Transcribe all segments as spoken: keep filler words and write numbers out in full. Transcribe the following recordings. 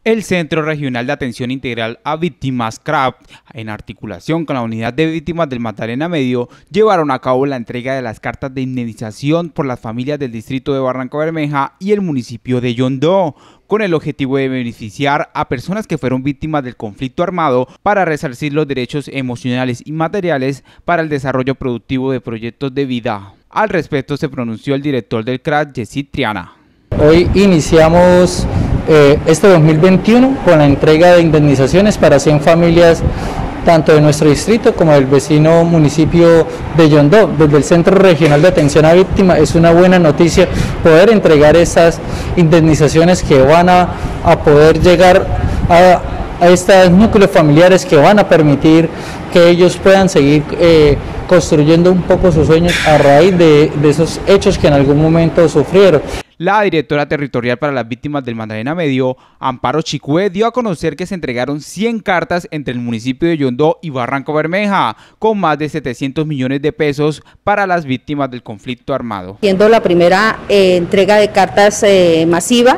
El Centro Regional de Atención Integral a Víctimas C R A V, en articulación con la Unidad de Víctimas del Magdalena Medio, llevaron a cabo la entrega de las cartas de indemnización por las familias del distrito de Barrancabermeja y el municipio de Yondó, con el objetivo de beneficiar a personas que fueron víctimas del conflicto armado para resarcir los derechos emocionales y materiales para el desarrollo productivo de proyectos de vida. Al respecto se pronunció el director del C R A V, Yesid Triana. Hoy iniciamos eh, este dos mil veintiuno con la entrega de indemnizaciones para cien familias tanto de nuestro distrito como del vecino municipio de Yondó. Desde el Centro Regional de Atención a Víctimas es una buena noticia poder entregar estas indemnizaciones que van a, a poder llegar a, a estos núcleos familiares que van a permitir que ellos puedan seguir eh, construyendo un poco sus sueños a raíz de, de esos hechos que en algún momento sufrieron. La directora territorial para las víctimas del Magdalena Medio, Amparo Chicue, dio a conocer que se entregaron cien cartas entre el municipio de Yondó y Barrancabermeja, con más de setecientos millones de pesos para las víctimas del conflicto armado. Siendo la primera eh, entrega de cartas eh, masiva,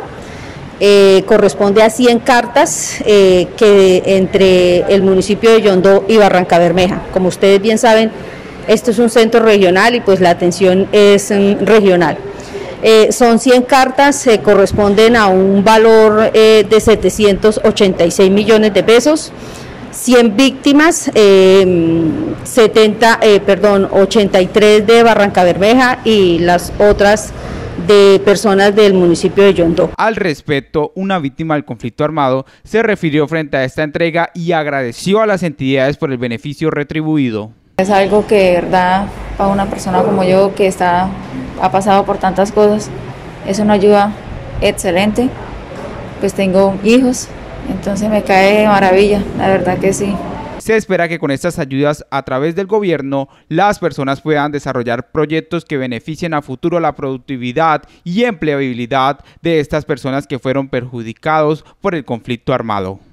eh, corresponde a cien cartas eh, que entre el municipio de Yondó y Barrancabermeja. Como ustedes bien saben, esto es un centro regional y pues la atención es mm, regional. Eh, son cien cartas, eh, corresponden a un valor eh, de setecientos ochenta y seis millones de pesos, cien víctimas, eh, setenta, eh, perdón, ochenta y tres de Barrancabermeja y las otras de personas del municipio de Yondó. Al respecto, una víctima del conflicto armado se refirió frente a esta entrega y agradeció a las entidades por el beneficio retribuido. Es algo que de verdad para una persona como yo que está, ha pasado por tantas cosas, es una ayuda excelente. Pues tengo hijos, entonces me cae de maravilla, la verdad que sí. Se espera que con estas ayudas a través del gobierno, las personas puedan desarrollar proyectos que beneficien a futuro la productividad y empleabilidad de estas personas que fueron perjudicados por el conflicto armado.